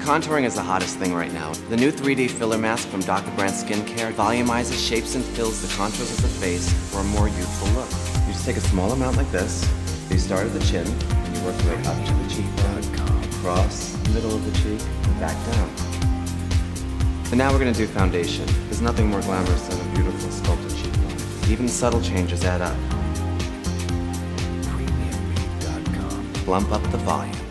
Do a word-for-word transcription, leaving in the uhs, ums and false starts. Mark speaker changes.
Speaker 1: Contouring is the hottest thing right now. The new three D filler mask from Doctor Brandt Skincare volumizes, shapes, and fills the contours of the face for a more youthful look. You just take a small amount like this, you start at the chin, and you work your way up to the cheekbone, across the middle of the cheek, and back down. And now we're going to do foundation. There's nothing more glamorous than a beautiful sculpted cheekbone. Even subtle changes add up. Plump up the volume.